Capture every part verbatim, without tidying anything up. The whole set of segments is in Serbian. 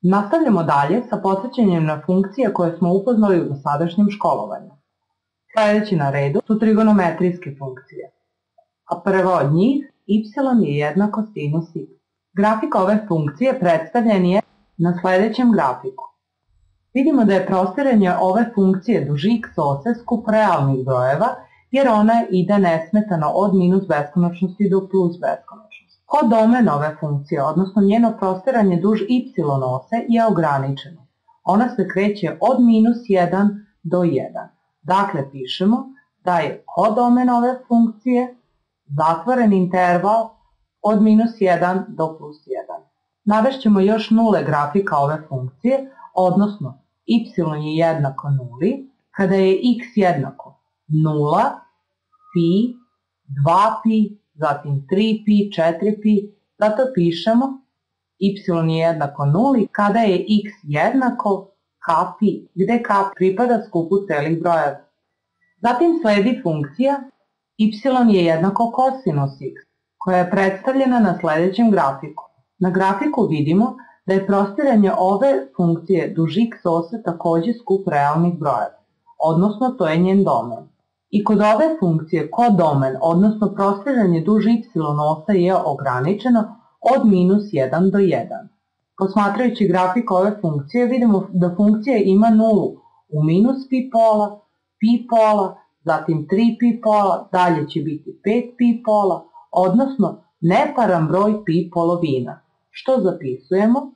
Nastavljamo dalje sa podsjećanjem na funkcije koje smo upoznali u dosadašnjem školovanju. Sljedeći na redu su trigonometrijske funkcije, a prva od njih y je jednako sinus x. Grafik ove funkcije predstavljen je na sljedećem grafiku. Vidimo da je prostiranje ove funkcije duž x ose skup realnih brojeva, jer ona ide nesmetano od minus beskonačnosti do plus beskonačnosti. Kodomen ove funkcije, odnosno njeno prostiranje duž y ose, je ograničeno. Ona se kreće od minus jedan do jedan. Dakle, pišemo da je kodomen ove funkcije zatvoren interval od minus jedan do plus jedan. Navešćemo još nule grafika ove funkcije, odnosno y je jednako nuli, kada je x jednako nula, pi, dva pi, zatim tri pi, četiri pi, zato pišemo y je jednako nuli kada je x jednako k pi, gde k pripada skupu celih brojeva. Zatim sledi funkcija y je jednako kosinus x, koja je predstavljena na sljedećem grafiku. Na grafiku vidimo da je prostiranje ove funkcije duž x ose također skup realnih brojeva, odnosno to je njen domen. I kod ove funkcije kodomen, odnosno prostiranje duž y ose je ograničeno od minus jedan do jedan. Posmatrajući grafik ove funkcije vidimo da funkcija ima nulu u minus pi pola, pi pola, zatim tri pi pola, dalje će biti pet pi pola, odnosno neparan broj pi polovina. Što zapisujemo?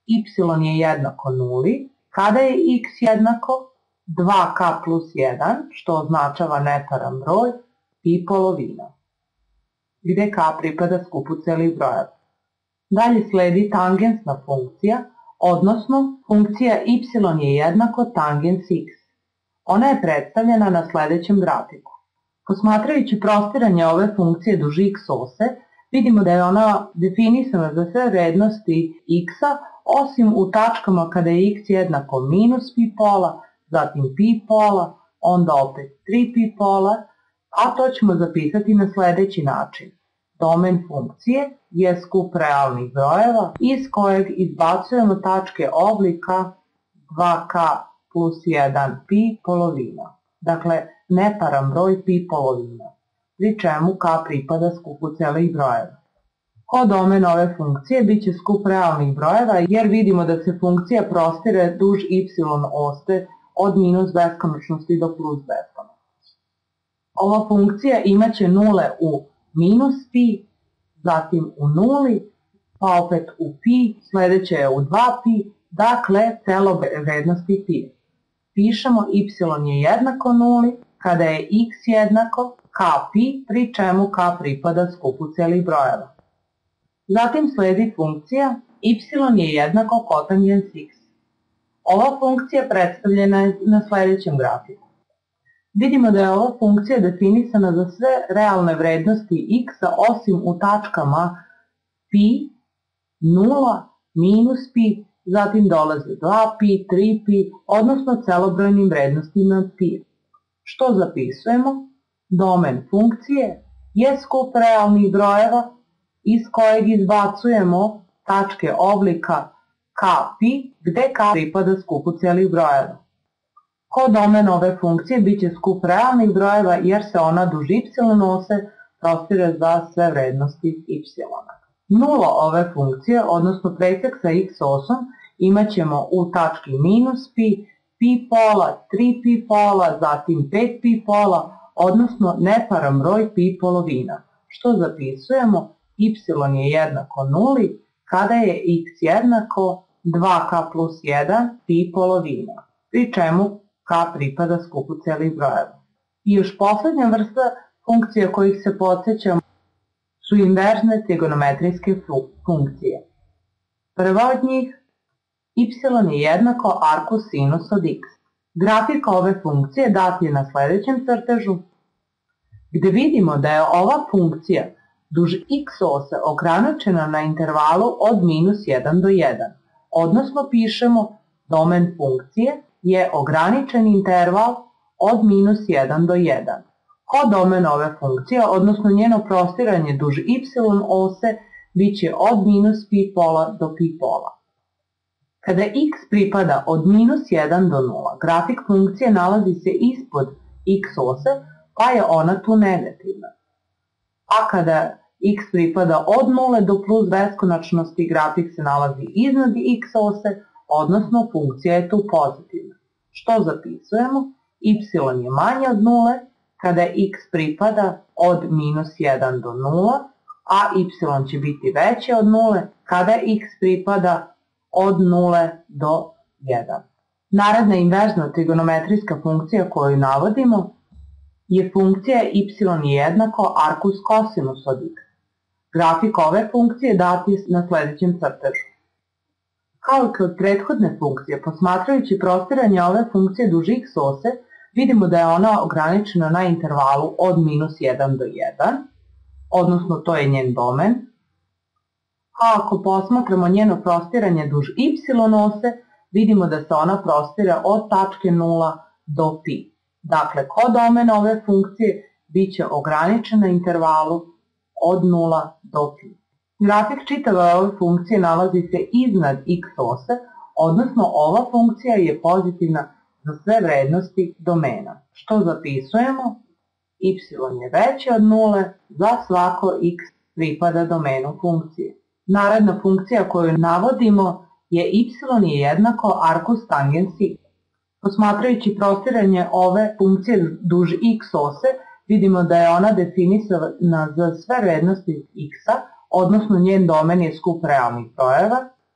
Y je jednako nuli, kada je x jednako dva k plus jedan, što označava neparan broj, pi polovina, gde k pripada skupu celih brojeva. Dalje sledi tangensna funkcija, odnosno funkcija y je jednako tangens x. Ona je predstavljena na sljedećem grafiku. Posmatrajući prostiranje ove funkcije duž x ose, vidimo da je ona definisana za sve vrednosti x-a, osim u tačkama kada je x jednako minus pi pola, zatim pi pola, onda opet tri pi pola, a to ćemo zapisati na sljedeći način. Domen funkcije je skup realnih brojeva iz kojeg izbacujemo tačke oblika dva k plus jedan pi polovina. Dakle, neparan broj pi polovina, pri čemu k pripada skupu celih brojeva. Kodomen ove funkcije bit će skup realnih brojeva jer vidimo da se funkcija prostire duž y ose od minus beskonačnosti do plus beskonačnosti. Ova funkcija imaće nule u minus pi, zatim u nuli, pa opet u pi, sljedeće je u dva pi, dakle celo vrednosti pi. Pišemo y je jednako nuli kada je x jednako k pi, pri čemu k pripada skupu celih brojeva. Zatim sledi funkcija y je jednako kotangens x. Ova funkcija predstavljena je na sljedećem grafiku. Vidimo da je ova funkcija definisana za sve realne vrednosti x-a osim u tačkama pi, nula, minus pi, zatim dolaze dva pi, tri pi, odnosno celobrojnim vrednostima pi. Što zapisujemo? Domen funkcije je skup realnih brojeva iz kojeg izbacujemo tačke oblika k pi, gde k pripada skupu celih brojeva. Kodomen ove funkcije bit će skup realnih brojeva jer se ona duž y ose prostire za sve vrednosti y. Nula ove funkcije, odnosno presek sa x osom, imat ćemo u tački minus pi, pi pola, tri pi pola, zatim pet pi pola, odnosno neparan broj pi polovina. Što zapisujemo? Y je jednako nuli kada je x jednako dva k plus jedan pi polovina, pri čemu k pripada skupu celih brojeva. I još posljednja vrsta funkcija kojih se podsjećamo su inverzne trigonometrijske funkcije. Prva od njih, y je jednako arkus sinus od x. Grafik ove funkcije dat je na sljedećem crtežu, gde vidimo da je ova funkcija duž x ose ograničena na intervalu od minus jedan do jedan, odnosno pišemo domen funkcije je ograničen interval od minus jedan do jedan. Kodomen ove funkcije, odnosno njeno prostiranje duž y ose, bit će od minus pi pola do pi pola. Kada x pripada od minus jedan do nula, grafik funkcije nalazi se ispod x ose, pa je ona tu negativna. A kada x pripada od nule do plus beskonačnosti, grafik se nalazi iznad x ose, odnosno funkcija je tu pozitivna. Što zapisujemo? Y je manje od nule kada x pripada od minus jedan do nula, a y će biti veće od nule kada x pripada od nule do jedan. Naredna inverzna trigonometrijska funkcija koju navodimo je funkcija y je jednako arkus kosinus od x. Grafik ove funkcije dat je na sledećem crtežu. Kao i kod prethodne funkcije, posmatrajući prostiranje ove funkcije duž x ose, vidimo da je ona ograničena na intervalu od minus jedan do jedan, odnosno to je njen domen. A ako posmatramo njeno prostiranje duž y ose, vidimo da se ona prostira od tačke nula do pi. Dakle, kodomen ove funkcije bit će ograničen na intervalu od nula do pi. Grafik čitave ove funkcije nalazi se iznad x ose, odnosno ova funkcija je pozitivna za sve vrednosti domena. Što zapisujemo? Y je veće od nule za svako x pripada domenu funkcije. Naredna funkcija koju navodimo je y je jednako arkus tangens x. Posmatrajući prostiranje ove funkcije duž x ose, vidimo da je ona definisana za sve vrednosti x-a, odnosno njen domen je skup realnih brojeva,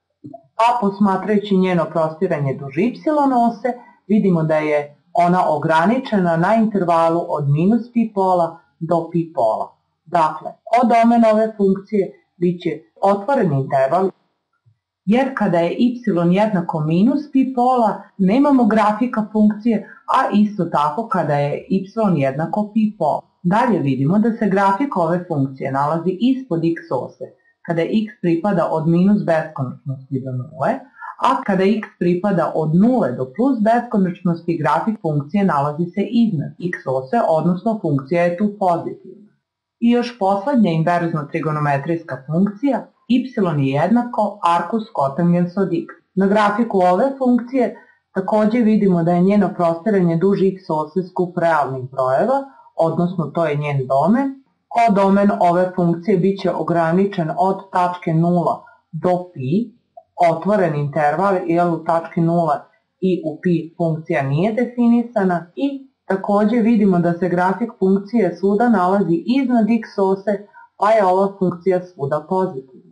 a posmatrajući njeno prostiranje duž y ose, vidimo da je ona ograničena na intervalu od minus pi pola do pi pola. Dakle, kodomen ove funkcije bit će otvoreni interval, jer kada je y jednako minus pi pola, nemamo grafika funkcije, a isto tako kada je y jednako pi pola. Dalje vidimo da se grafik ove funkcije nalazi ispod x ose, kada x pripada od minus beskonačnosti do nule, a kada x pripada od nule do plus beskonačnosti, grafik funkcije nalazi se iznad x ose, odnosno funkcija je tu pozitivna. I još poslednja inverzna trigonometrijska funkcija, y je jednako arkus kotangens od x. Na grafiku ove funkcije takođe vidimo da je njeno prostiranje duž x ose skup realnih brojeva, odnosno to je njen domen. Kodomen ove funkcije bit će ograničen od tačke nula do pi, otvoren interval, jer u tački nula i u pi funkcija nije definisana, i takođe vidimo da se grafik funkcije svuda nalazi iznad x ose, pa je ova funkcija svuda pozitivna.